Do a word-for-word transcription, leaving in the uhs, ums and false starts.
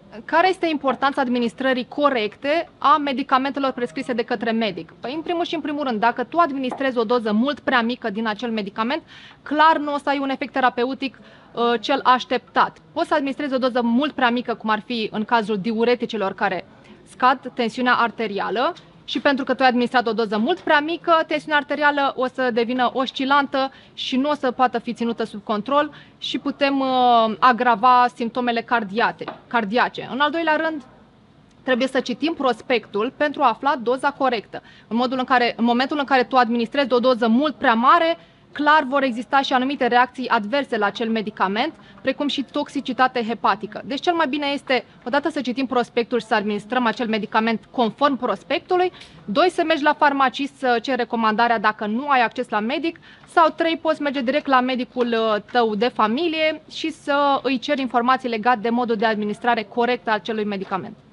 Care este importanța administrării corecte a medicamentelor prescrise de către medic? Păi, în primul și în primul rând, dacă tu administrezi o doză mult prea mică din acel medicament, clar nu o să ai un efect terapeutic uh, cel așteptat. Poți să administrezi o doză mult prea mică, cum ar fi în cazul diureticelor care scad tensiunea arterială, și pentru că tu ai administrat o doză mult prea mică, tensiunea arterială o să devină oscilantă și nu o să poată fi ținută sub control și putem uh, agrava simptomele cardiate, cardiace. În al doilea rând, trebuie să citim prospectul pentru a afla doza corectă. În, modul în, care, în momentul în care tu administrezi o doză mult prea mare, clar vor exista și anumite reacții adverse la acel medicament, precum și toxicitate hepatică. Deci cel mai bine este, odată, să citim prospectul și să administrăm acel medicament conform prospectului, doi, să mergi la farmacist să ceri recomandarea dacă nu ai acces la medic, sau trei, poți merge direct la medicul tău de familie și să îi ceri informații legate de modul de administrare corect al acelui medicament.